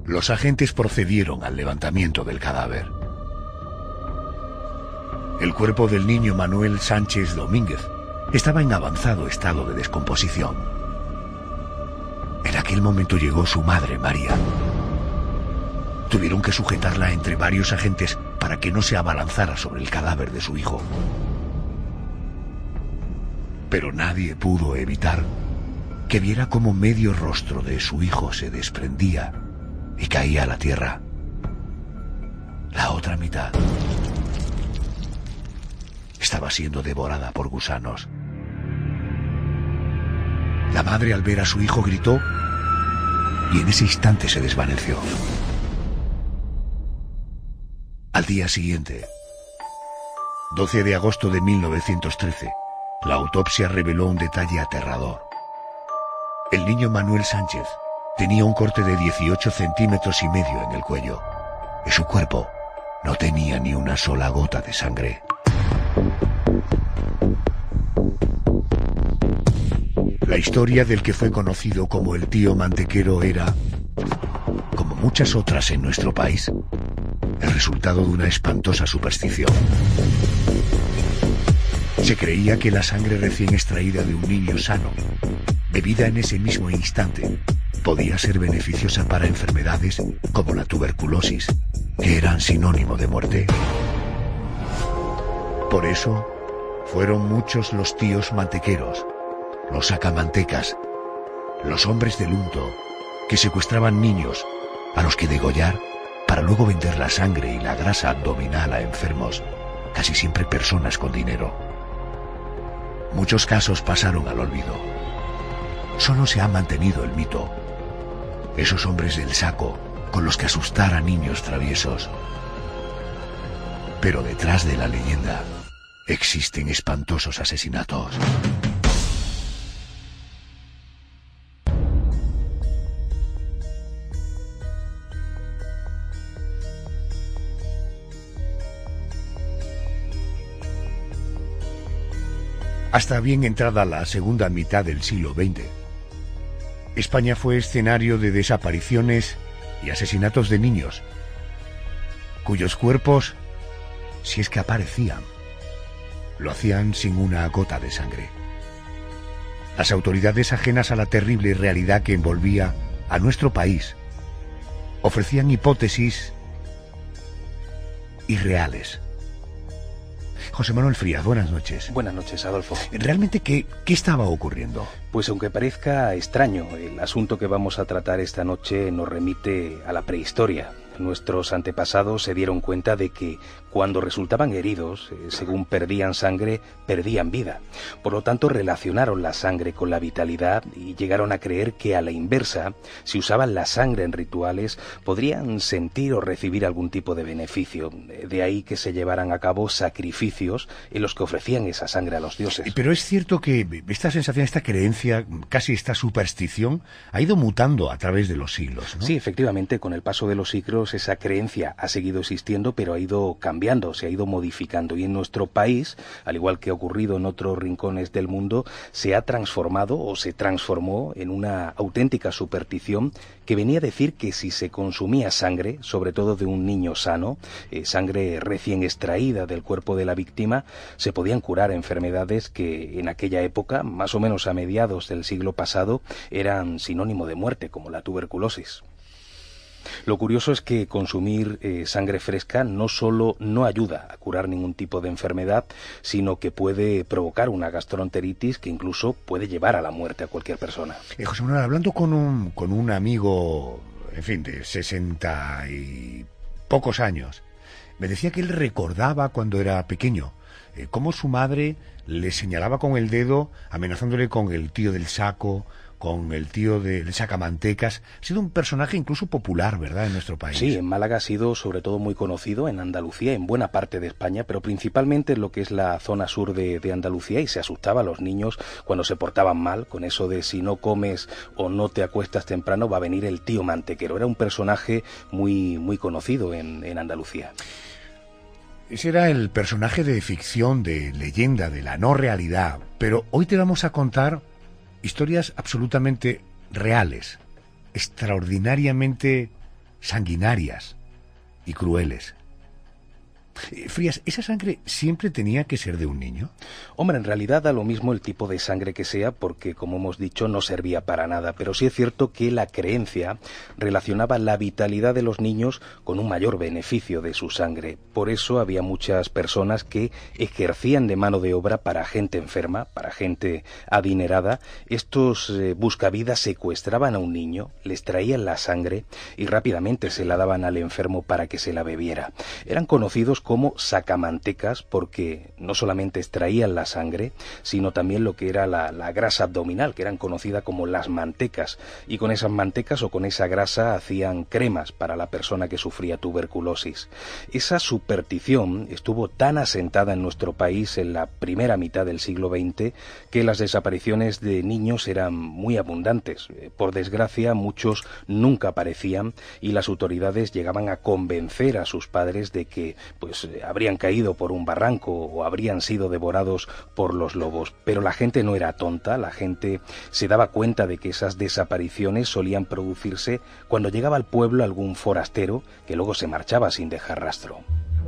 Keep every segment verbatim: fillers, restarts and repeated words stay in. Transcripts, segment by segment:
Los agentes procedieron al levantamiento del cadáver. El cuerpo del niño Manuel Sánchez Domínguez estaba en avanzado estado de descomposición. En aquel momento llegó su madre, María. Tuvieron que sujetarla entre varios agentes para que no se abalanzara sobre el cadáver de su hijo. Pero nadie pudo evitar que viera cómo medio rostro de su hijo se desprendía y caía a la tierra. La otra mitad estaba siendo devorada por gusanos. La madre, al ver a su hijo, gritó y en ese instante se desvaneció. Al día siguiente, doce de agosto de mil novecientos trece, la autopsia reveló un detalle aterrador. El niño Manuel Sánchez tenía un corte de dieciocho centímetros y medio en el cuello y su cuerpo no tenía ni una sola gota de sangre. La historia del que fue conocido como el tío mantequero era, como muchas otras en nuestro país, el resultado de una espantosa superstición. Se creía que la sangre recién extraída de un niño sano, bebida en ese mismo instante, podía ser beneficiosa para enfermedades como la tuberculosis, que eran sinónimo de muerte. Por eso, fueron muchos los tíos mantequeros, los sacamantecas, los hombres del unto, que secuestraban niños a los que degollar para luego vender la sangre y la grasa abdominal a enfermos, casi siempre personas con dinero. Muchos casos pasaron al olvido. Solo se ha mantenido el mito. Esos hombres del saco con los que asustar a niños traviesos. Pero detrás de la leyenda existen espantosos asesinatos. Hasta bien entrada la segunda mitad del siglo veinte, España fue escenario de desapariciones y asesinatos de niños, cuyos cuerpos, si es que aparecían, lo hacían sin una gota de sangre. Las autoridades, ajenas a la terrible realidad que envolvía a nuestro país, ofrecían hipótesis irreales. José Manuel Frías, buenas noches. Buenas noches, Adolfo. ¿Realmente qué, qué estaba ocurriendo? Pues aunque parezca extraño, el asunto que vamos a tratar esta noche nos remite a la prehistoria. Nuestros antepasados se dieron cuenta de que cuando resultaban heridos, eh, según perdían sangre, perdían vida. Por lo tanto, relacionaron la sangre con la vitalidad y llegaron a creer que a la inversa, si usaban la sangre en rituales, podrían sentir o recibir algún tipo de beneficio. De ahí que se llevaran a cabo sacrificios en los que ofrecían esa sangre a los dioses. Pero es cierto que esta sensación, esta creencia, casi esta superstición, ha ido mutando a través de los siglos, ¿no? Sí, efectivamente, con el paso de los siglos esa creencia ha seguido existiendo, pero ha ido cambiando, se ha ido modificando. Y en nuestro país, al igual que ha ocurrido en otros rincones del mundo, se ha transformado o se transformó en una auténtica superstición que venía a decir que si se consumía sangre, sobre todo de un niño sano, eh, sangre recién extraída del cuerpo de la víctima, se podían curar enfermedades que en aquella época, más o menos a mediados del siglo pasado, eran sinónimo de muerte, como la tuberculosis. Lo curioso es que consumir eh, sangre fresca no solo no ayuda a curar ningún tipo de enfermedad, sino que puede provocar una gastroenteritis que incluso puede llevar a la muerte a cualquier persona. Eh, José Manuel, hablando con un, con un amigo, en fin, de sesenta y pocos años, me decía que él recordaba cuando era pequeño eh, cómo su madre le señalaba con el dedo, amenazándole con el tío del saco, con el tío del sacamantecas. Ha sido un personaje incluso popular, ¿verdad?, en nuestro país. Sí, en Málaga ha sido sobre todo muy conocido, en Andalucía, en buena parte de España, pero principalmente en lo que es la zona sur de, de Andalucía, y se asustaba a los niños cuando se portaban mal, con eso de si no comes o no te acuestas temprano va a venir el tío mantequero. Era un personaje muy, muy conocido en, en Andalucía. Ese era el personaje de ficción, de leyenda, de la no realidad, pero hoy te vamos a contar historias absolutamente reales, extraordinariamente sanguinarias y crueles. Frías, ¿esa sangre siempre tenía que ser de un niño? Hombre, en realidad da lo mismo el tipo de sangre que sea porque, como hemos dicho, no servía para nada. Pero sí es cierto que la creencia relacionaba la vitalidad de los niños con un mayor beneficio de su sangre. Por eso había muchas personas que ejercían de mano de obra para gente enferma, para gente adinerada. Estos eh, buscavidas secuestraban a un niño, les traían la sangre y rápidamente se la daban al enfermo para que se la bebiera. Eran conocidos como sacamantecas porque no solamente extraían la sangre, sino también lo que era la, la grasa abdominal, que eran conocidas como las mantecas, y con esas mantecas o con esa grasa hacían cremas para la persona que sufría tuberculosis. Esa superstición estuvo tan asentada en nuestro país en la primera mitad del siglo veinte que las desapariciones de niños eran muy abundantes. Por desgracia, muchos nunca aparecían y las autoridades llegaban a convencer a sus padres de que pues habrían caído por un barranco o habrían sido devorados por los lobos. Pero la gente no era tonta, la gente se daba cuenta de que esas desapariciones solían producirse cuando llegaba al pueblo algún forastero que luego se marchaba sin dejar rastro.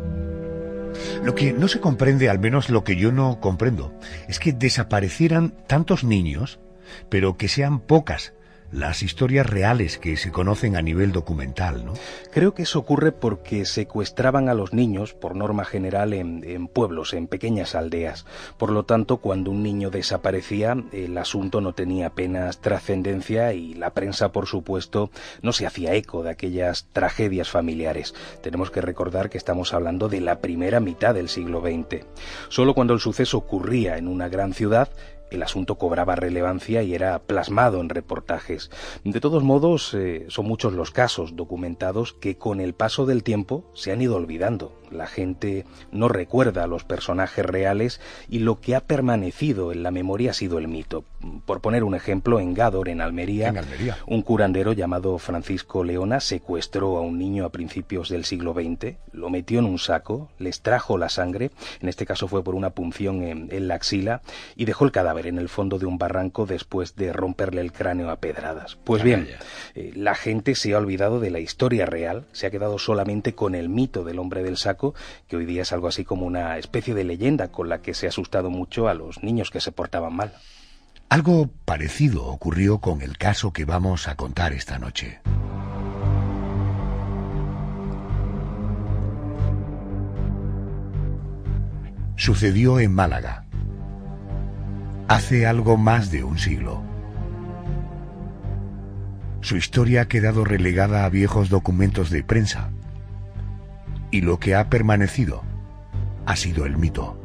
Lo que no se comprende, al menos lo que yo no comprendo, es que desaparecieran tantos niños, pero que sean pocas las historias reales que se conocen a nivel documental, ¿no? Creo que eso ocurre porque secuestraban a los niños, por norma general, en, en pueblos, en pequeñas aldeas. Por lo tanto, cuando un niño desaparecía, el asunto no tenía apenas trascendencia y la prensa, por supuesto, no se hacía eco de aquellas tragedias familiares. Tenemos que recordar que estamos hablando de la primera mitad del siglo veinte. Solo cuando el suceso ocurría en una gran ciudad, el asunto cobraba relevancia y era plasmado en reportajes. De todos modos, eh, son muchos los casos documentados que con el paso del tiempo se han ido olvidando. La gente no recuerda a los personajes reales y lo que ha permanecido en la memoria ha sido el mito. Por poner un ejemplo, en Gádor, en Almería, en Almería, un curandero llamado Francisco Leona secuestró a un niño a principios del siglo veinte, lo metió en un saco, le extrajo la sangre, en este caso fue por una punción en, en la axila, y dejó el cadáver en el fondo de un barranco después de romperle el cráneo a pedradas. Pues bien, eh, la gente se ha olvidado de la historia real, se ha quedado solamente con el mito del hombre del saco, que hoy día es algo así como una especie de leyenda con la que se ha asustado mucho a los niños que se portaban mal. Algo parecido ocurrió con el caso que vamos a contar esta noche. Sucedió en Málaga, hace algo más de un siglo. Su historia ha quedado relegada a viejos documentos de prensa, y lo que ha permanecido ha sido el mito.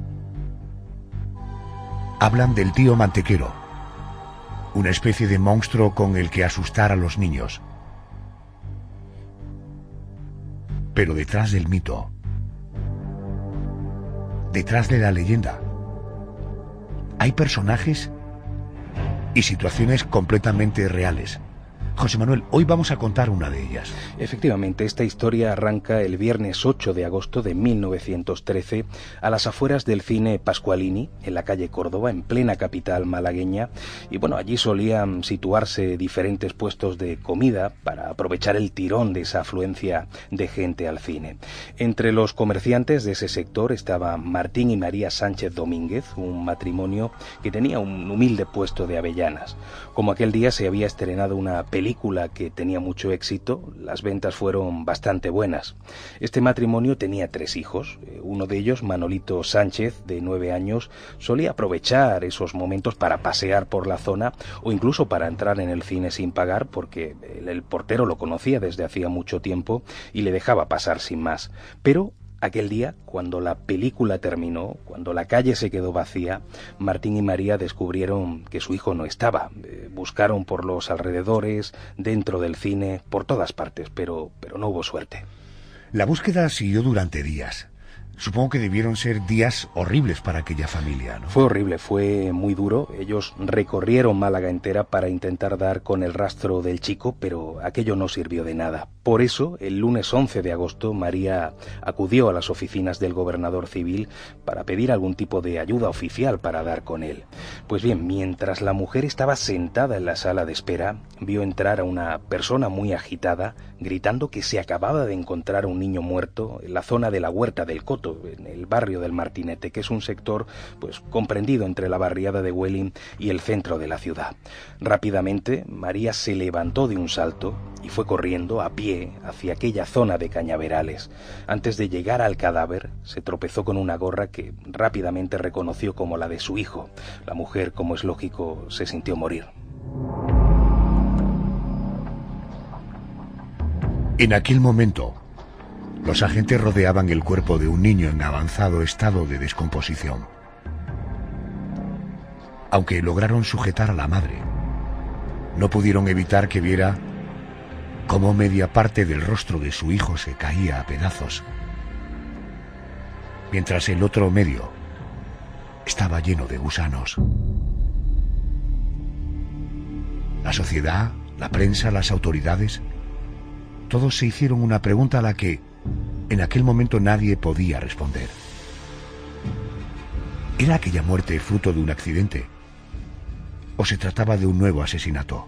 Hablan del tío mantequero, una especie de monstruo con el que asustar a los niños. Pero detrás del mito, detrás de la leyenda, hay personajes y situaciones completamente reales. José Manuel, hoy vamos a contar una de ellas. Efectivamente, esta historia arranca el viernes ocho de agosto de mil novecientos trece a las afueras del cine Pascualini, en la calle Córdoba, en plena capital malagueña. Y bueno, allí solían situarse diferentes puestos de comida para aprovechar el tirón de esa afluencia de gente al cine. Entre los comerciantes de ese sector estaba Martín y María Sánchez Domínguez, un matrimonio que tenía un humilde puesto de avellanas. Como aquel día se había estrenado una película película que tenía mucho éxito, las ventas fueron bastante buenas. Este matrimonio tenía tres hijos. Uno de ellos, Manolito Sánchez, de nueve años, solía aprovechar esos momentos para pasear por la zona o incluso para entrar en el cine sin pagar porque el, el portero lo conocía desde hacía mucho tiempo y le dejaba pasar sin más. Pero aquel día, cuando la película terminó, cuando la calle se quedó vacía, Martín y María descubrieron que su hijo no estaba. Eh, buscaron por los alrededores, dentro del cine, por todas partes, pero, pero no hubo suerte. La búsqueda siguió durante días. Supongo que debieron ser días horribles para aquella familia, ¿no? Fue horrible, fue muy duro. Ellos recorrieron Málaga entera para intentar dar con el rastro del chico, pero aquello no sirvió de nada. Por eso, el lunes once de agosto, María acudió a las oficinas del gobernador civil para pedir algún tipo de ayuda oficial para dar con él. Pues bien, mientras la mujer estaba sentada en la sala de espera, vio entrar a una persona muy agitada, gritando que se acababa de encontrar un niño muerto en la zona de la Huerta del Coto, en el barrio del Martinete, que es un sector pues comprendido entre la barriada de Huelin y el centro de la ciudad. Rápidamente, María se levantó de un salto y fue corriendo a pie hacia aquella zona de cañaverales. Antes de llegar al cadáver, se tropezó con una gorra que rápidamente reconoció como la de su hijo. La mujer, como es lógico, se sintió morir. En aquel momento, los agentes rodeaban el cuerpo de un niño en avanzado estado de descomposición. Aunque lograron sujetar a la madre, no pudieron evitar que viera cómo media parte del rostro de su hijo se caía a pedazos, mientras el otro medio estaba lleno de gusanos. La sociedad, la prensa, las autoridades, todos se hicieron una pregunta a la que en aquel momento nadie podía responder. ¿Era aquella muerte fruto de un accidente? ¿O se trataba de un nuevo asesinato?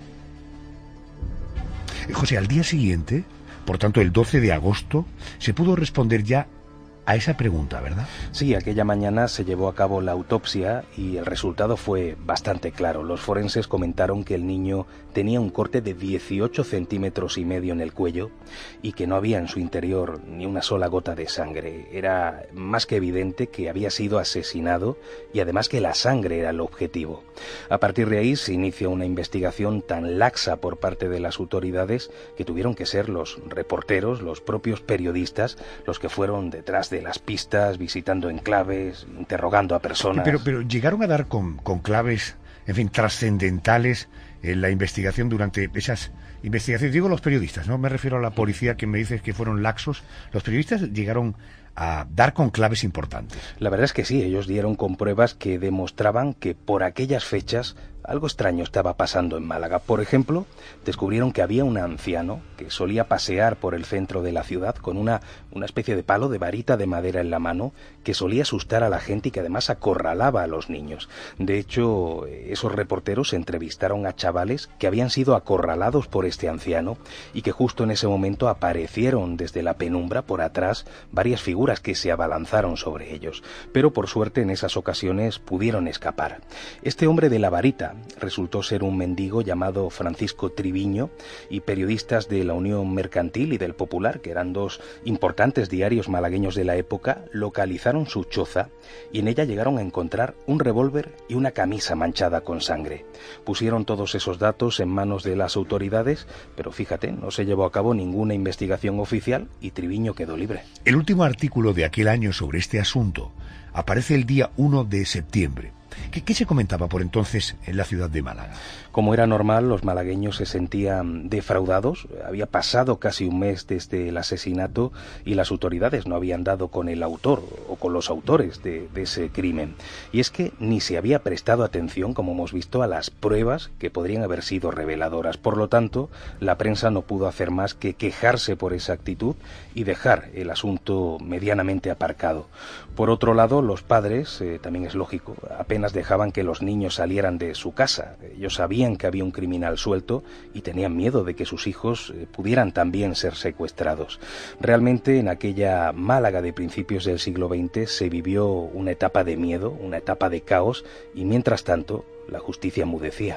José, al día siguiente, por tanto el doce de agosto, se pudo responder ya a esa pregunta, ¿verdad? Sí, aquella mañana se llevó a cabo la autopsia y el resultado fue bastante claro. Los forenses comentaron que el niño tenía un corte de dieciocho centímetros y medio en el cuello y que no había en su interior ni una sola gota de sangre. Era más que evidente que había sido asesinado y además que la sangre era el objetivo. A partir de ahí se inicia una investigación tan laxa por parte de las autoridades que tuvieron que ser los reporteros, los propios periodistas, los que fueron detrás de las pistas, visitando enclaves, interrogando a personas. Pero, pero llegaron a dar con, con claves, en fin, trascendentales en la investigación durante esas investigaciones. Digo los periodistas, no me refiero a la policía que me dices que fueron laxos. Los periodistas llegaron a dar con claves importantes. La verdad es que sí, ellos dieron con pruebas que demostraban que por aquellas fechas algo extraño estaba pasando en Málaga. Por ejemplo, descubrieron que había un anciano que solía pasear por el centro de la ciudad con una, una especie de palo de varita de madera en la mano que solía asustar a la gente y que además acorralaba a los niños. De hecho, esos reporteros entrevistaron a chavales que habían sido acorralados por este anciano y que justo en ese momento aparecieron desde la penumbra por atrás varias figuras que se abalanzaron sobre ellos. Pero por suerte en esas ocasiones pudieron escapar. Este hombre de la varita resultó ser un mendigo llamado Francisco Triviño, y periodistas de la Unión Mercantil y del Popular, que eran dos importantes diarios malagueños de la época, localizaron su choza y en ella llegaron a encontrar un revólver y una camisa manchada con sangre. Pusieron todos esos datos en manos de las autoridades, pero fíjate, no se llevó a cabo ninguna investigación oficial y Triviño quedó libre. El último artículo de aquel año sobre este asunto aparece el día uno de septiembre. ¿Qué, ¿Qué se comentaba por entonces en la ciudad de Málaga? Como era normal, los malagueños se sentían defraudados. Había pasado casi un mes desde el asesinato y las autoridades no habían dado con el autor o con los autores de, de ese crimen. Y es que ni se había prestado atención, como hemos visto, a las pruebas que podrían haber sido reveladoras. Por lo tanto, la prensa no pudo hacer más que quejarse por esa actitud y dejar el asunto medianamente aparcado. Por otro lado, los padres, eh, también es lógico, apenas dejaban que los niños salieran de su casa. Ellos sabían que había un criminal suelto y tenían miedo de que sus hijos eh, pudieran también ser secuestrados. Realmente en aquella Málaga de principios del siglo veinte se vivió una etapa de miedo, una etapa de caos, y mientras tanto la justicia mudecía.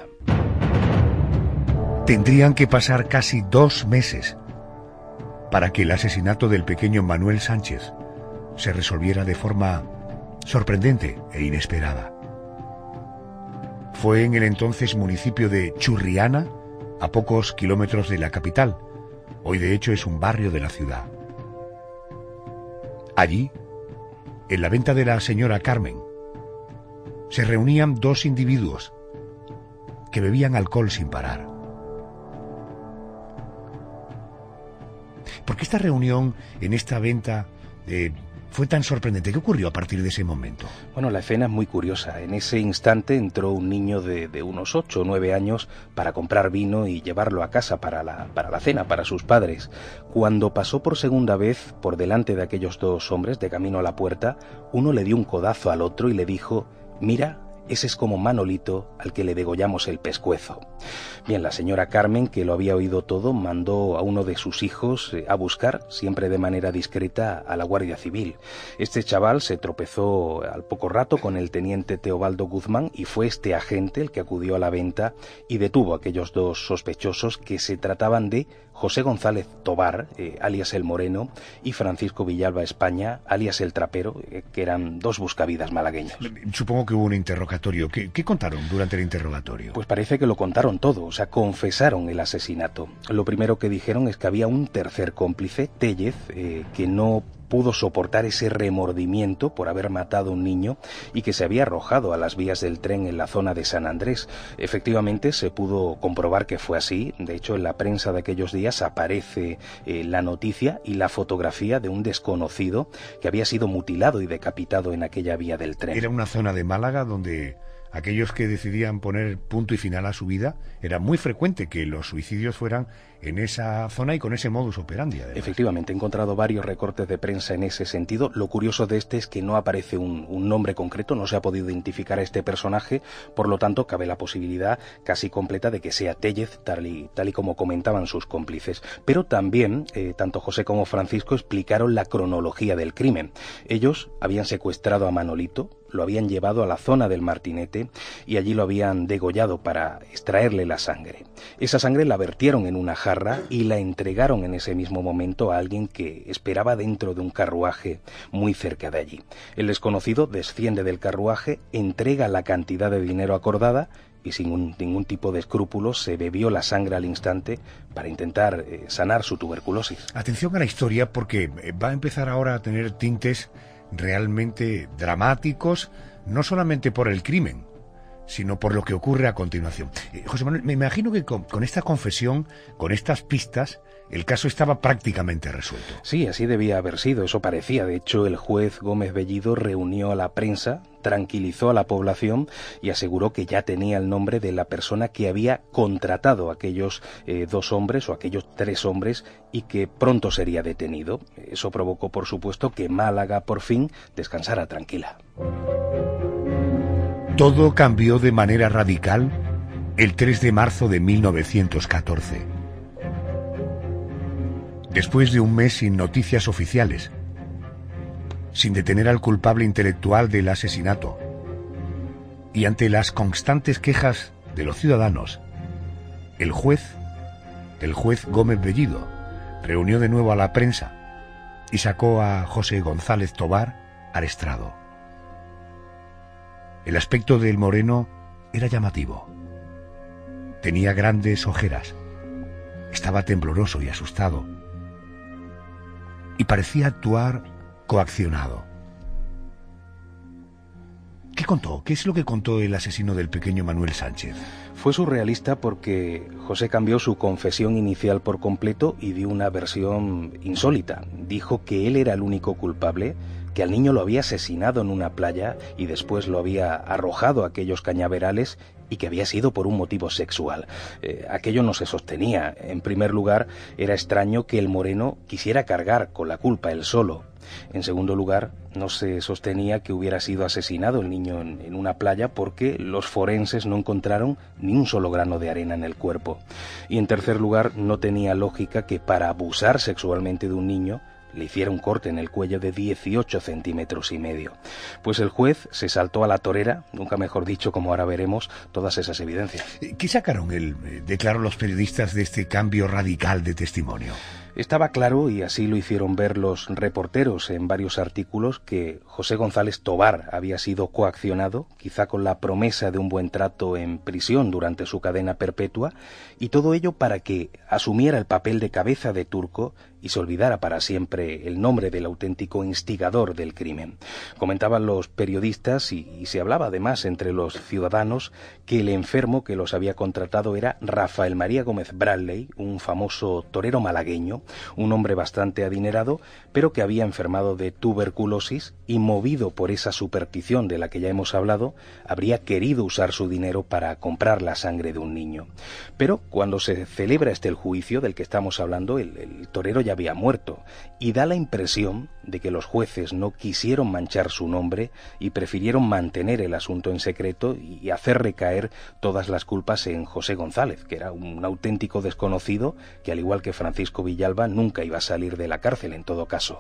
Tendrían que pasar casi dos meses para que el asesinato del pequeño Manuel Sánchez se resolviera de forma sorprendente e inesperada. Fue en el entonces municipio de Churriana, a pocos kilómetros de la capital. Hoy de hecho es un barrio de la ciudad. Allí, en la venta de la señora Carmen, se reunían dos individuos que bebían alcohol sin parar. ¿Por qué esta reunión en esta venta eh, fue tan sorprendente? ¿Qué ocurrió a partir de ese momento? Bueno, la escena es muy curiosa. En ese instante entró un niño de, de unos ocho o nueve años para comprar vino y llevarlo a casa para la, para la cena, para sus padres. Cuando pasó por segunda vez por delante de aquellos dos hombres de camino a la puerta, uno le dio un codazo al otro y le dijo: «Mira, ese es como Manolito al que le degollamos el pescuezo». Bien, la señora Carmen, que lo había oído todo, mandó a uno de sus hijos a buscar, siempre de manera discreta, a la Guardia Civil. Este chaval se tropezó al poco rato con el teniente Teobaldo Guzmán y fue este agente el que acudió a la venta y detuvo a aquellos dos sospechosos, que se trataban de José González Tobar, eh, alias El Moreno, y Francisco Villalba España, alias El Trapero, eh, que eran dos buscavidas malagueños. Supongo que hubo un interrogatorio. ¿Qué, qué contaron durante el interrogatorio? Pues parece que lo contaron todo, o sea, confesaron el asesinato. Lo primero que dijeron es que había un tercer cómplice, Téllez, eh, que no pudo soportar ese remordimiento por haber matado a un niño y que se había arrojado a las vías del tren en la zona de San Andrés. Efectivamente, se pudo comprobar que fue así. De hecho, en la prensa de aquellos días aparece eh, la noticia y la fotografía de un desconocido que había sido mutilado y decapitado en aquella vía del tren. Era una zona de Málaga donde aquellos que decidían poner punto y final a su vida, era muy frecuente que los suicidios fueran en esa zona y con ese modus operandi, además. Efectivamente, he encontrado varios recortes de prensa en ese sentido. Lo curioso de este es que no aparece un, un nombre concreto, no se ha podido identificar a este personaje, por lo tanto cabe la posibilidad casi completa de que sea Téllez, tal y, tal y como comentaban sus cómplices. Pero también, eh, tanto José como Francisco explicaron la cronología del crimen. Ellos habían secuestrado a Manolito, lo habían llevado a la zona del Martinete y allí lo habían degollado para extraerle la sangre. Esa sangre la vertieron en una jarra y la entregaron en ese mismo momento a alguien que esperaba dentro de un carruaje muy cerca de allí. El desconocido desciende del carruaje, entrega la cantidad de dinero acordada y sin un, ningún tipo de escrúpulos se bebió la sangre al instante para intentar eh, sanar su tuberculosis. Atención a la historia, porque va a empezar ahora a tener tintes realmente dramáticos, no solamente por el crimen, sino por lo que ocurre a continuación. Eh, José Manuel, me imagino que con, con esta confesión, con estas pistas, el caso estaba prácticamente resuelto. Sí, así debía haber sido, eso parecía. De hecho, el juez Gómez Bellido reunió a la prensa, tranquilizó a la población y aseguró que ya tenía el nombre de la persona que había contratado a aquellos eh, dos hombres o aquellos tres hombres y que pronto sería detenido. Eso provocó, por supuesto, que Málaga por fin descansara tranquila. Todo cambió de manera radical el tres de marzo de mil novecientos catorce. Después de un mes sin noticias oficiales, sin detener al culpable intelectual del asesinato, y ante las constantes quejas de los ciudadanos, el juez, el juez Gómez Bellido, reunió de nuevo a la prensa y sacó a José González Tobar al estrado. El aspecto del Moreno era llamativo. Tenía grandes ojeras, estaba tembloroso y asustado, y parecía actuar coaccionado. ¿Qué contó? ¿Qué es lo que contó el asesino del pequeño Manuel Sánchez? Fue surrealista porque José cambió su confesión inicial por completo y dio una versión insólita. Dijo que él era el único culpable, que al niño lo había asesinado en una playa y después lo había arrojado a aquellos cañaverales y que había sido por un motivo sexual. Eh, aquello no se sostenía. En primer lugar, era extraño que el Moreno quisiera cargar con la culpa él solo. En segundo lugar, no se sostenía que hubiera sido asesinado el niño en, en una playa porque los forenses no encontraron ni un solo grano de arena en el cuerpo. Y en tercer lugar, no tenía lógica que para abusar sexualmente de un niño le hiciera un corte en el cuello de dieciocho centímetros y medio. Pues el juez se saltó a la torera, nunca mejor dicho, como ahora veremos, todas esas evidencias. ¿Qué sacaron, el, declararon los periodistas, de este cambio radical de testimonio? Estaba claro, y así lo hicieron ver los reporteros en varios artículos, que José González Tobar había sido coaccionado, quizá con la promesa de un buen trato en prisión durante su cadena perpetua, y todo ello para que asumiera el papel de cabeza de turco y se olvidara para siempre el nombre del auténtico instigador del crimen. Comentaban los periodistas, y, y se hablaba además entre los ciudadanos, que el enfermo que los había contratado era Rafael María Gómez Bradley, un famoso torero malagueño, un hombre bastante adinerado, pero que había enfermado de tuberculosis y, movido por esa superstición de la que ya hemos hablado, habría querido usar su dinero para comprar la sangre de un niño. Pero cuando se celebra este el juicio del que estamos hablando, el, el torero ya había muerto, y da la impresión de que los jueces no quisieron manchar su nombre y prefirieron mantener el asunto en secreto y hacer recaer todas las culpas en José González, que era un auténtico desconocido que, al igual que Francisco Villalba, nunca iba a salir de la cárcel en todo caso.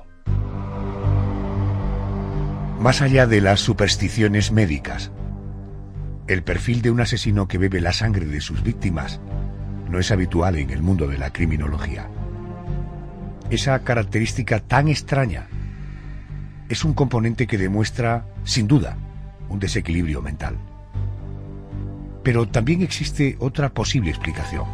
Más allá de las supersticiones médicas, el perfil de un asesino que bebe la sangre de sus víctimas no es habitual en el mundo de la criminología. Esa característica tan extraña es un componente que demuestra, sin duda, un desequilibrio mental. Pero también existe otra posible explicación.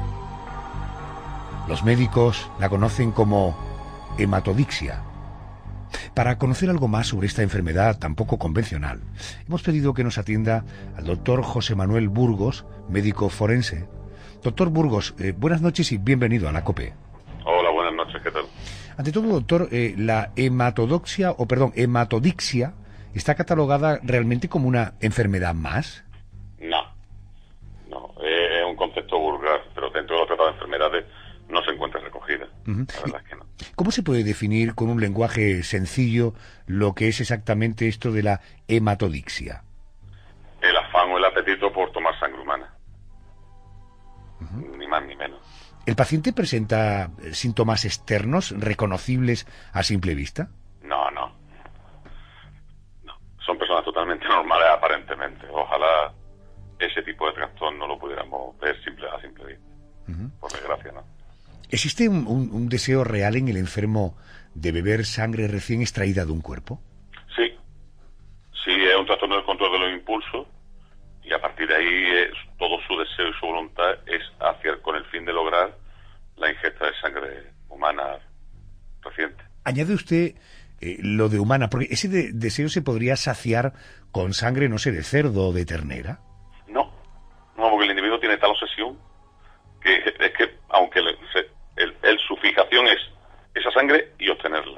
Los médicos la conocen como hematodixia. Para conocer algo más sobre esta enfermedad tan poco convencional, hemos pedido que nos atienda al doctor José Manuel Burgos, médico forense. Doctor Burgos, eh, buenas noches y bienvenido a la COPE. Hola, buenas noches, ¿qué tal? Ante todo, doctor, eh, la hematodoxia, o perdón, hematodixia, ¿está catalogada realmente como una enfermedad más? No, no, es un concepto vulgar, pero dentro de los tratados de enfermedades no se encuentra recogida. Uh-huh. La verdad es que no. ¿Cómo se puede definir con un lenguaje sencillo lo que es exactamente esto de la hematodixia? El afán o el apetito por tomar sangre humana. Uh-huh. Ni más ni menos. ¿El paciente presenta síntomas externos reconocibles a simple vista? No, no. No. Son personas totalmente normales aparentemente. Ojalá ese tipo de trastorno lo pudiéramos ver simple, a simple vista. Uh-huh. Por desgracia, ¿no? ¿Existe un, un, un deseo real en el enfermo de beber sangre recién extraída de un cuerpo? Sí. Sí, es un trastorno del control de los impulsos y a partir de ahí es, todo su deseo y su voluntad es hacer con el fin de lograr la ingesta de sangre humana reciente. Añade usted eh, lo de humana, porque ese de, deseo se podría saciar con sangre, no sé, de cerdo o de ternera. No, no, porque el individuo tiene tal obsesión que es que, aunque le, se, el, el, su fijación es esa sangre y obtenerla.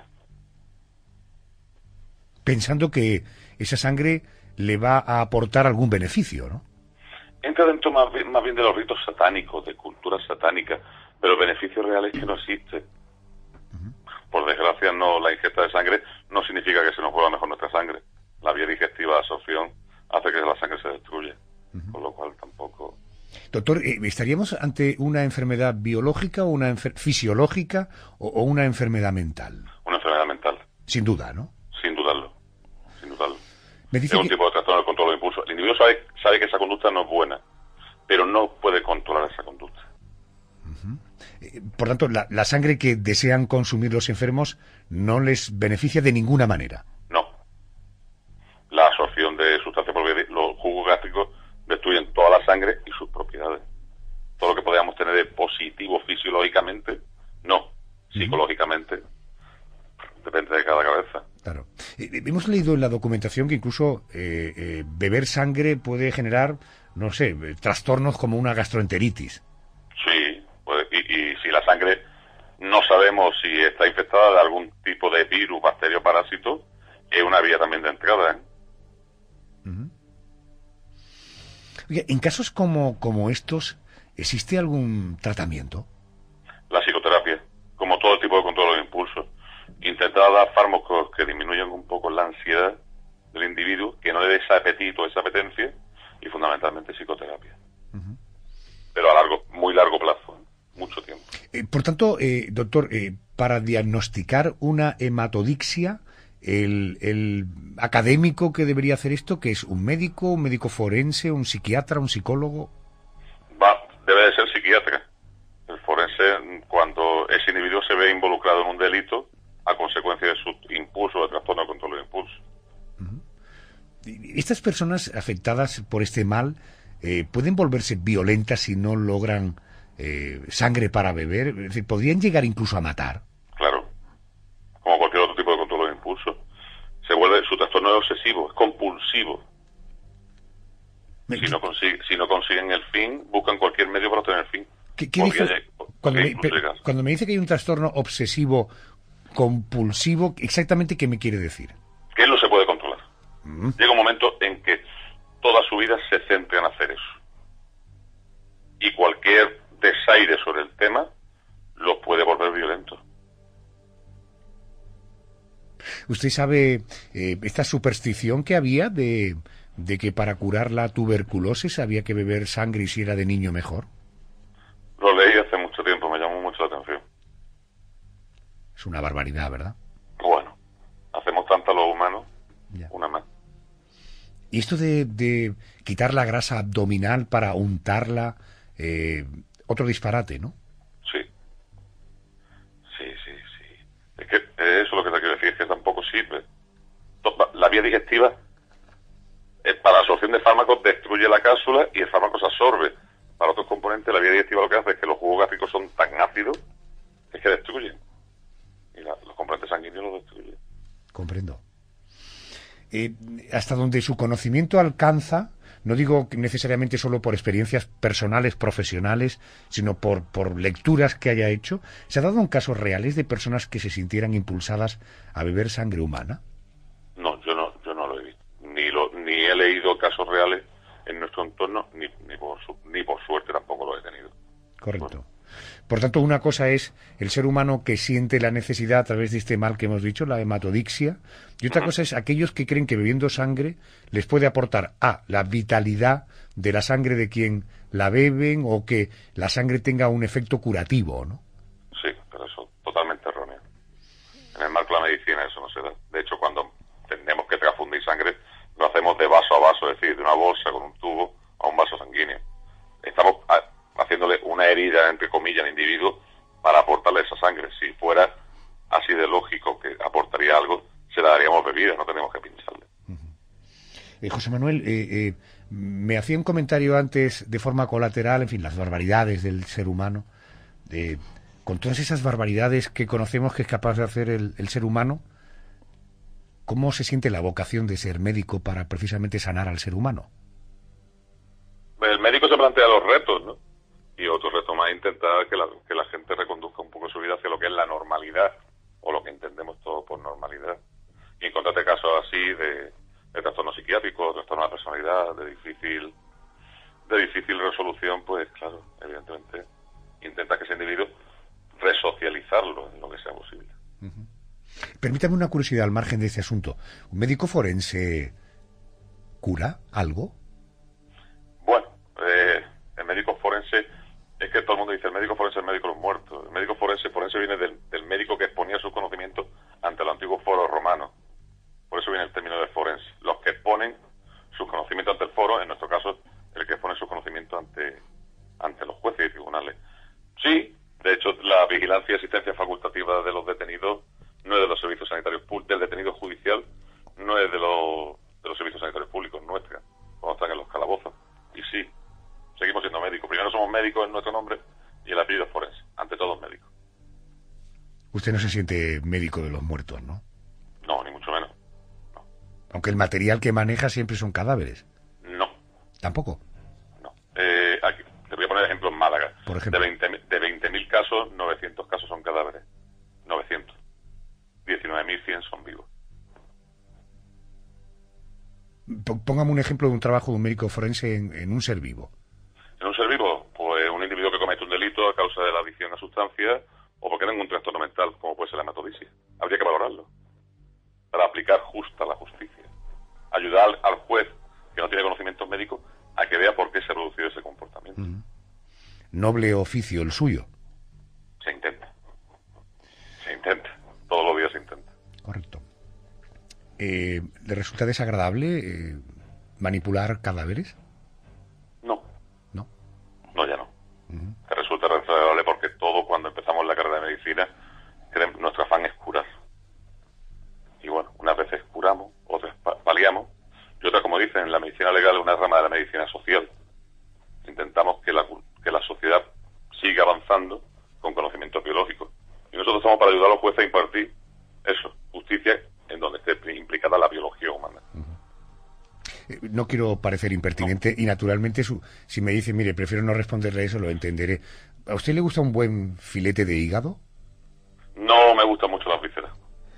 Pensando que esa sangre le va a aportar algún beneficio, ¿no? Entra dentro más bien, más bien de los ritos satánicos, de cultura satánica, pero el beneficio real es que no existe. Uh-huh. Por desgracia, no, la ingesta de sangre no significa que se nos vuelva mejor nuestra sangre. La vía digestiva de absorción hace que la sangre se destruya, uh-huh. Con lo cual tampoco... Doctor, ¿estaríamos ante una enfermedad biológica o una enfer- fisiológica o, o una enfermedad mental? Una enfermedad mental. Sin duda, ¿no? Sin dudarlo, sin dudarlo. Me dice es un que... tipo de trastorno del control de impulso. El individuo sabe, sabe que esa conducta no es buena, pero no puede controlar esa conducta. Uh-huh. Eh, por tanto, la, la sangre que desean consumir los enfermos no les beneficia de ninguna manera. No. La absorción de sustancias propias, los jugos gástricos destruyen toda la sangre y sus propiedades. Todo lo que podamos tener de positivo fisiológicamente, no. Psicológicamente, uh-huh. Depende de cada cabeza. Claro. Eh, hemos leído en la documentación que incluso eh, eh, beber sangre puede generar, no sé, trastornos como una gastroenteritis. Sí, pues, y, y si la sangre no sabemos si está infectada de algún tipo de virus, bacteria o parásito, es una vía también de entrada, ¿eh? Uh-huh. Oye, en casos como, como estos, ¿existe algún tratamiento? La psicoterapia, como todo tipo de control de impulsos. Intentar dar fármacos que disminuyan un poco la ansiedad del individuo, que no le dé ese apetito, esa apetencia, y fundamentalmente psicoterapia. Uh-huh. Pero a largo, muy largo plazo, ¿eh? Mucho tiempo. Eh, por tanto, eh, doctor, eh, para diagnosticar una hematodixia, el, el académico que debería hacer esto, que es un médico, un médico forense, un psiquiatra, un psicólogo. Va, debe de ser psiquiatra. El forense, cuando ese individuo se ve involucrado en un delito a consecuencia de su impulso, de trastorno de control de impulso. Uh-huh. Estas personas afectadas por este mal eh, pueden volverse violentas si no logran eh, sangre para beber, es decir, podrían llegar incluso a matar. Claro, como cualquier otro tipo de control de impulso. Se vuelve, su trastorno es obsesivo, es compulsivo. Si no, consigue, si no consiguen el fin, buscan cualquier medio para obtener el fin. ¿Qué, qué, dijo, Cuando, sí, me, pe, cuando me dice que hay un trastorno obsesivo compulsivo, ¿exactamente qué me quiere decir? Que él no se puede controlar. Mm. Llega un momento en que toda su vida se centra en hacer eso. Y cualquier desaire sobre el tema lo puede volver violento. ¿Usted sabe eh, esta superstición que había de, de que para curar la tuberculosis había que beber sangre y si era de niño mejor? Lo leí hace mucho tiempo, me llamó mucho la atención. Es una barbaridad, ¿verdad? Bueno, hacemos tanto los humanos, ya. Una más. Y esto de, de quitar la grasa abdominal para untarla, eh, otro disparate, ¿no? Sí. Sí, sí, sí. Es que eso es lo que te quiero decir, es que tampoco sirve. La vía digestiva, eh, para la absorción de fármacos, destruye la cápsula y el fármaco se absorbe. Para otros componentes, la vía digestiva lo que hace es que los jugos gástricos son tan ácidos, es que destruyen. Y la, los componentes sanguíneos los destruyen. Comprendo. Eh, hasta donde su conocimiento alcanza, no digo necesariamente solo por experiencias personales, profesionales, sino por, por lecturas que haya hecho, ¿se ha dado en casos reales de personas que se sintieran impulsadas a beber sangre humana? No, yo no, yo no lo he visto. Ni, lo, ni he leído casos reales en nuestro entorno, ni, ni, por, su, ni por suerte tampoco lo he tenido. Correcto. Bueno. Por tanto, una cosa es el ser humano que siente la necesidad a través de este mal que hemos dicho, la hematodixia, y otra uh-huh. cosa es aquellos que creen que bebiendo sangre les puede aportar a la vitalidad de la sangre de quien la beben o que la sangre tenga un efecto curativo, ¿no? Sí, pero eso es totalmente erróneo. En el marco de la medicina eso no se da. De hecho, cuando tenemos que transfundir sangre, lo hacemos de vaso a vaso, es decir, de una bolsa con un tubo a un vaso sanguíneo. Estamos a, haciéndole una herida, entre comillas, al individuo para aportarle esa sangre. Si fuera así de lógico que aportaría algo, se la daríamos bebida, no tenemos que pincharle. Uh-huh. eh, José Manuel, eh, eh, me hacía un comentario antes de forma colateral, en fin, las barbaridades del ser humano. Eh, con todas esas barbaridades que conocemos que es capaz de hacer el, el ser humano, ¿cómo se siente la vocación de ser médico para precisamente sanar al ser humano? El médico se plantea los retos, ¿no? Y otro reto más es intentar que la, que la gente reconduzca un poco su vida hacia lo que es la normalidad, o lo que entendemos todos por normalidad. Y encontrarte casos así de, de trastornos psiquiátricos, trastornos de la personalidad, de difícil, de difícil resolución, pues claro, evidentemente, intenta que ese individuo resocializarlo en lo que sea posible. Uh-huh. Permítame una curiosidad al margen de este asunto. ¿Un médico forense cura algo? Bueno, eh, el médico forense, es que todo el mundo dice el médico forense es el médico de los muertos. El médico forense, forense viene del, del médico que exponía sus conocimientos ante los antiguos foros romanos. Por eso viene el término de forense. Los que exponen sus conocimientos ante el foro, en nuestro caso, el que expone sus conocimientos ante, ante los jueces y tribunales. Sí, de hecho, la vigilancia y asistencia facultativa de los detenidos no es de los servicios sanitarios públicos, del detenido judicial, no es de los, de los servicios sanitarios públicos, nuestra, cuando están en los calabozos. Y sí, seguimos siendo médicos. Primero somos médicos en nuestro nombre y el apellido es forense. Ante todo, médico. Usted no se siente médico de los muertos, ¿no? No, ni mucho menos. No. Aunque el material que maneja siempre son cadáveres. No. ¿Tampoco? No. Eh, aquí, te voy a poner ejemplo en Málaga. Por ejemplo. De veinte mil casos, novecientos casos son cadáveres. novecientos. diecinueve mil cien son vivos. Póngame un ejemplo de un trabajo de un médico forense en, en un ser vivo. En un ser vivo, pues un individuo que comete un delito a causa de la adicción a sustancias o porque tenga un trastorno mental, como puede ser la hematodixia. Habría que valorarlo para aplicar justa la justicia. Ayudar al, al juez que no tiene conocimientos médicos a que vea por qué se ha producido ese comportamiento. Uh-huh. Noble oficio el suyo. Se intenta. Se intenta. Todos los días se intenta. Correcto. Eh, ¿Le resulta desagradable eh, manipular cadáveres? No. ¿No? No, ya no. Uh-huh. Te resulta desagradable porque todo, cuando empezamos la carrera de medicina, nuestro afán es curar. Y bueno, unas veces curamos, otras paliamos, y otras, como dicen, la medicina legal es una rama de la medicina social. Intentamos que la, que la sociedad siga avanzando con conocimientos biológicos. Y nosotros estamos para ayudar a los jueces a impartir eso, justicia, en donde esté implicada la biología humana. Uh-huh. no quiero parecer impertinente no. y naturalmente su, si me dice, mire, prefiero no responderle eso, lo entenderé. ¿A usted le gusta un buen filete de hígado? No me gustan mucho las vísceras.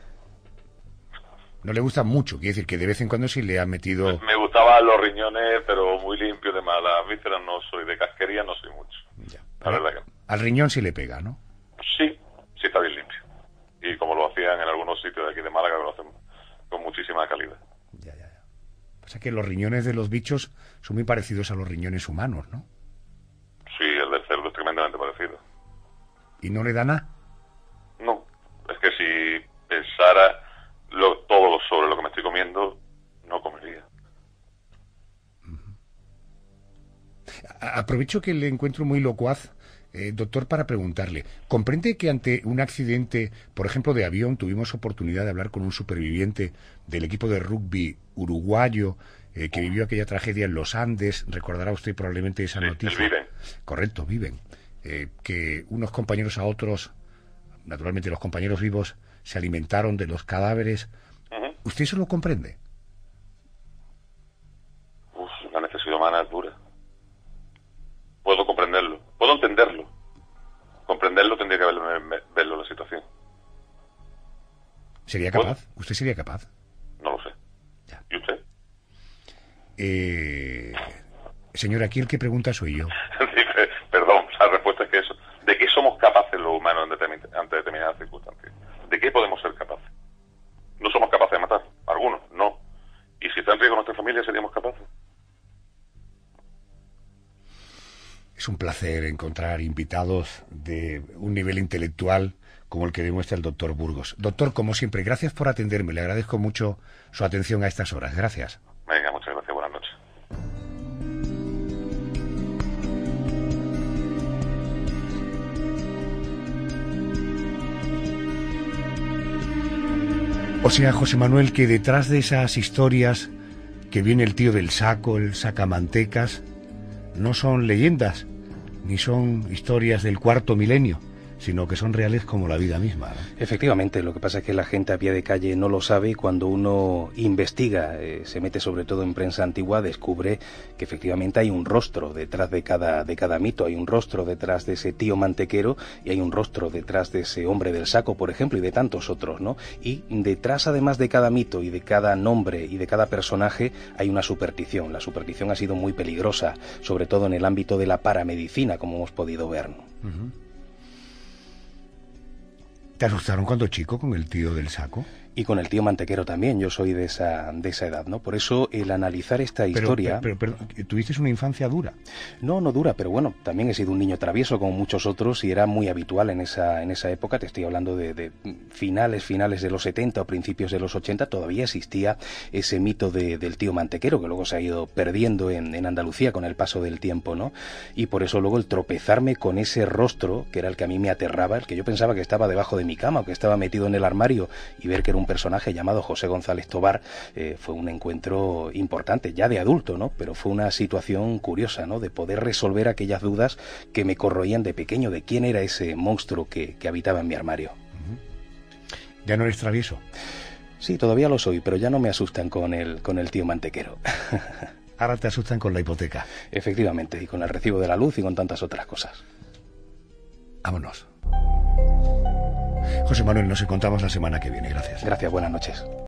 No le gusta mucho, quiere decir que de vez en cuando sí le ha metido... Me, me gustaban los riñones, pero muy limpios de más. Las vísceras no soy, de casquería no soy mucho. Ya, la verdad que no. Al riñón sí le pega, ¿no? Sí, sí está bien limpio. Y como lo hacían en algunos sitios de aquí de Málaga, lo hacen con muchísima calidad. Ya, ya, ya. Pasa que los riñones de los bichos son muy parecidos a los riñones humanos, ¿no? Sí, el del cerdo es tremendamente parecido. ¿Y no le da nada? No, es que si pensara lo, todo sobre lo que me estoy comiendo, no comería. A Aprovecho que le encuentro muy locuaz, eh, doctor, para preguntarle, ¿comprende que ante un accidente, por ejemplo, de avión, tuvimos oportunidad de hablar con un superviviente del equipo de rugby uruguayo eh, que vivió aquella tragedia en los Andes? Recordará usted probablemente esa Sí, noticia. el Viven. Correcto, Viven. Eh, que unos compañeros a otros, naturalmente los compañeros vivos, se alimentaron de los cadáveres. Uh-huh. ¿Usted eso lo comprende? Uf, la necesidad humana es dura. Puedo comprenderlo, puedo entenderlo. Comprenderlo tendría que verlo, verlo en la situación. ¿Sería capaz? ¿Puedo? ¿Usted sería capaz? No lo sé. Ya. ¿Y usted? Eh, señora, aquí el que pregunta soy yo. Perdón, la respuesta es que eso. ¿De qué somos capaces los humanos ante determinadas circunstancias? ¿De qué podemos ser capaces? No somos capaces de matar. Algunos, no. ¿Y si está en riesgo nuestra familia, seríamos capaces? Es un placer encontrar invitados de un nivel intelectual como el que demuestra el doctor Burgos. Doctor, como siempre, gracias por atenderme. Le agradezco mucho su atención a estas horas. Gracias. Venga, muchas gracias. Buenas noches. O sea, José Manuel, que detrás de esas historias que viene el tío del saco, el sacamantecas, no son leyendas, ni son historias del cuarto milenio, sino que son reales como la vida misma, ¿no? Efectivamente, lo que pasa es que la gente a pie de calle no lo sabe y cuando uno investiga, eh, se mete sobre todo en prensa antigua, descubre que efectivamente hay un rostro detrás de cada, de cada mito, hay un rostro detrás de ese tío mantequero y hay un rostro detrás de ese hombre del saco, por ejemplo, y de tantos otros, ¿no? Y detrás, además de cada mito y de cada nombre y de cada personaje, hay una superstición. La superstición ha sido muy peligrosa, sobre todo en el ámbito de la paramedicina, como hemos podido ver, ¿no? Uh-huh. ¿Te asustaron cuando chico con el tío del saco? Y con el tío mantequero también, yo soy de esa de esa edad, ¿no? Por eso el analizar esta pero, historia... Pero, pero, pero, ¿tuviste una infancia dura? No, no dura, pero bueno, también he sido un niño travieso como muchos otros y era muy habitual en esa en esa época, te estoy hablando de, de finales, finales de los setenta o principios de los ochenta, todavía existía ese mito de, del tío mantequero, que luego se ha ido perdiendo en, en Andalucía con el paso del tiempo, ¿no? Y por eso luego el tropezarme con ese rostro, que era el que a mí me aterraba, el que yo pensaba que estaba debajo de mi cama o que estaba metido en el armario, y ver que era un personaje llamado José González Tobar, eh, fue un encuentro importante, ya de adulto, ¿no? Pero fue una situación curiosa, ¿no? De poder resolver aquellas dudas que me corroían de pequeño, de quién era ese monstruo que, que habitaba en mi armario. Uh-huh. ¿Ya no eres travieso? Sí, todavía lo soy, pero ya no me asustan con el, con el tío mantequero. Ahora te asustan con la hipoteca. Efectivamente, y con el recibo de la luz y con tantas otras cosas. Vámonos. José Manuel, nos encontramos la semana que viene. Gracias. Gracias, buenas noches.